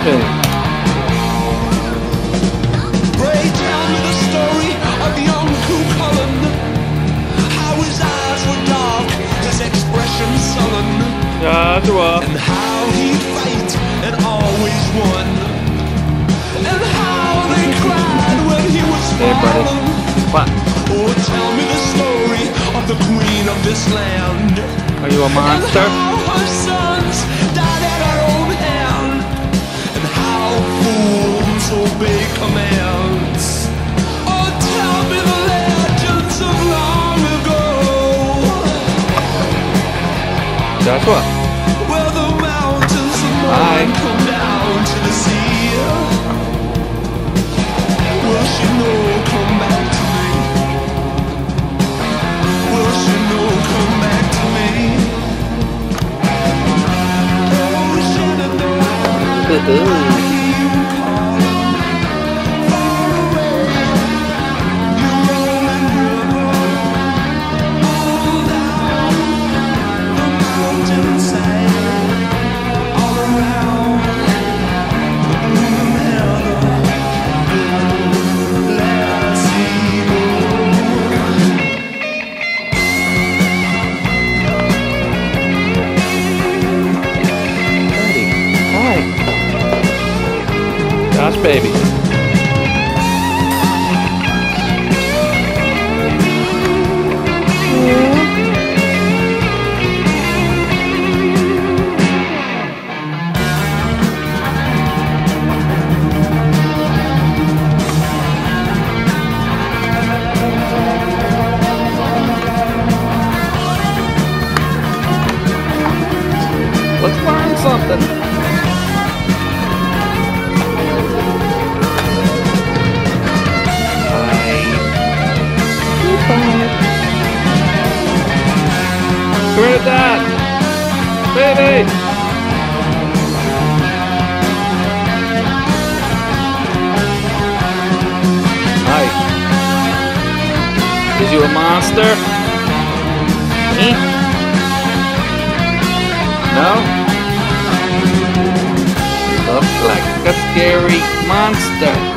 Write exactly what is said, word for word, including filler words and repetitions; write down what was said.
Okay. Pray tell me the story of young Cú Chulainn. How his eyes were dark, his expression sullen, Joshua. and how he'd fight and always won, and how they cried when he was Hey, buddy. fallen. What? Oh, tell me the story of the queen of this land. Are you a monster? And how her sons died at her own hand, and how fools obey commands. Oh, tell me the legends of long ago, Joshua. where the mountains of Hi. morning come down to the sea. Will she know, come back to me? Will she know, come back to me? Oh, Shenandoah, I hear you calling far away. You rolling river, all down the mountainside, all around the blooming meadow. Let's see you. Hi. Josh, baby. Let's learn something. Where's that? Baby! Hi. Is you a monster? Me? No? You look like a scary monster.